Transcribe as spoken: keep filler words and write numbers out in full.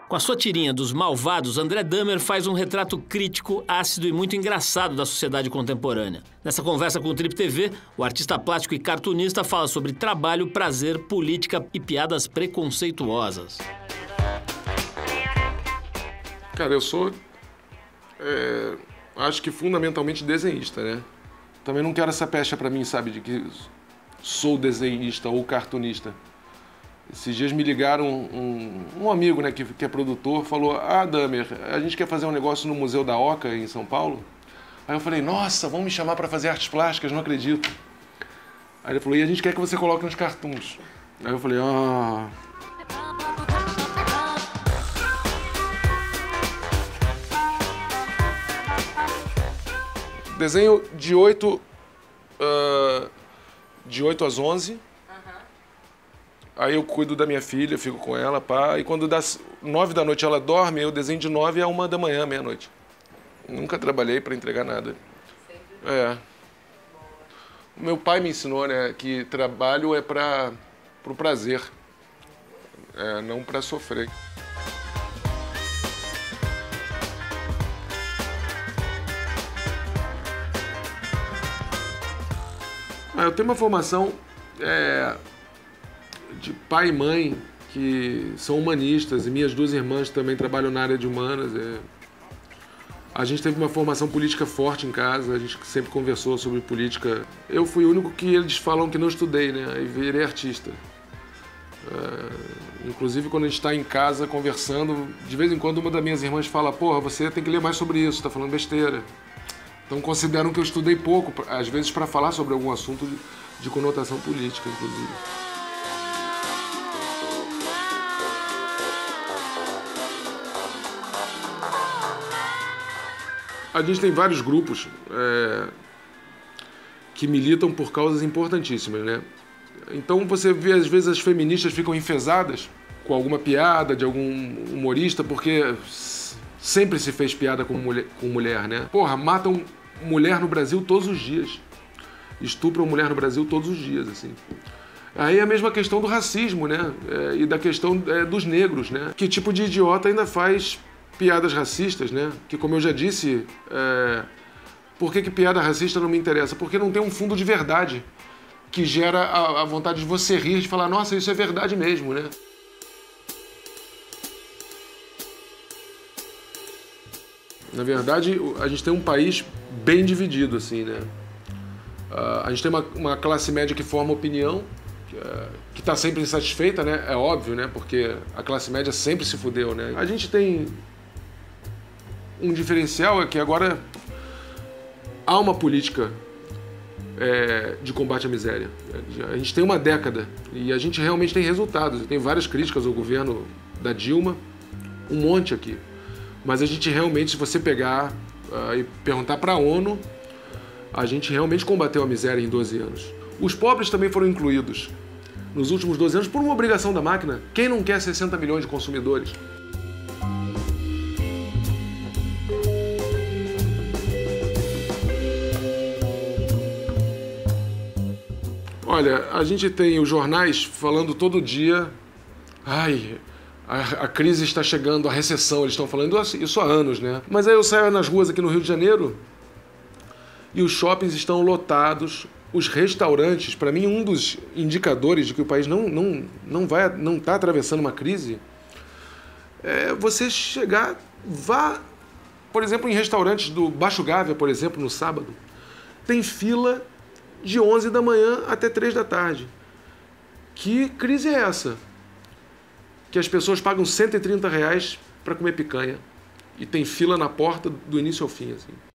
Com a sua tirinha dos Malvados, André Dahmer faz um retrato crítico, ácido e muito engraçado da sociedade contemporânea. Nessa conversa com o Trip T V, o artista plástico e cartunista fala sobre trabalho, prazer, política e piadas preconceituosas. Cara, eu sou, é, acho que fundamentalmente desenhista, né? Também não quero essa pecha pra mim, sabe, de que sou desenhista ou cartunista. Esses dias me ligaram um, um, um amigo, né, que, que é produtor, falou: ah, Dahmer, a gente quer fazer um negócio no Museu da Oca, em São Paulo. Aí eu falei: nossa, vão me chamar para fazer artes plásticas, não acredito. Aí ele falou: e a gente quer que você coloque nos cartoons. Aí eu falei: ah... Desenho de oito, uh, de oito às onze. Aí eu cuido da minha filha, fico com ela, pá. E quando dá nove da noite ela dorme, eu desenho de nove a uma da manhã, meia-noite. Nunca trabalhei para entregar nada. É. O meu pai me ensinou, né, que trabalho é para o prazer, é, não para sofrer. Ah, eu tenho uma formação é, de pai e mãe que são humanistas, e minhas duas irmãs também trabalham na área de humanas. É. A gente teve uma formação política forte em casa, a gente sempre conversou sobre política. Eu fui o único que eles falam que não estudei, né? Aí virei artista. É, inclusive, quando a gente está em casa conversando, de vez em quando uma das minhas irmãs fala: porra, você tem que ler mais sobre isso, tá falando besteira. Então consideram que eu estudei pouco, às vezes para falar sobre algum assunto de, de conotação política, inclusive. A gente tem vários grupos é, que militam por causas importantíssimas, né? Então você vê, às vezes, as feministas ficam enfesadas com alguma piada de algum humorista, porque sempre se fez piada com mulher, com mulher, né? Porra, matam mulher no Brasil todos os dias. Estupram mulher no Brasil todos os dias, assim. Aí é a mesma questão do racismo, né? É, e da questão é, dos negros, né? Que tipo de idiota ainda faz piadas racistas, né? Que, como eu já disse, é... por que que piada racista não me interessa? Porque não tem um fundo de verdade que gera a, a vontade de você rir, de falar: nossa, isso é verdade mesmo, né? Na verdade, a gente tem um país bem dividido, assim, né? Uh, a gente tem uma, uma classe média que forma opinião, que está sempre insatisfeita, né? É óbvio, né? Porque a classe média sempre se fudeu, né? A gente tem um diferencial, é que agora há uma política é, de combate à miséria. A gente tem uma década e a gente realmente tem resultados. Tem várias críticas ao governo da Dilma, um monte aqui. Mas a gente realmente, se você pegar uh, e perguntar para a ONU, a gente realmente combateu a miséria em doze anos. Os pobres também foram incluídos nos últimos doze anos por uma obrigação da máquina. Quem não quer sessenta milhões de consumidores? Olha, a gente tem os jornais falando todo dia: ai, a, a crise está chegando, a recessão, eles estão falando isso há anos, né? Mas aí eu saio nas ruas aqui no Rio de Janeiro e os shoppings estão lotados, os restaurantes. Para mim, um dos indicadores de que o país não não não vai não está atravessando uma crise é você chegar, vá, por exemplo, em restaurantes do Baixo Gávea, por exemplo, no sábado, tem fila de onze da manhã até três da tarde. Que crise é essa? Que as pessoas pagam cento e trinta reais para comer picanha e tem fila na porta do início ao fim, assim.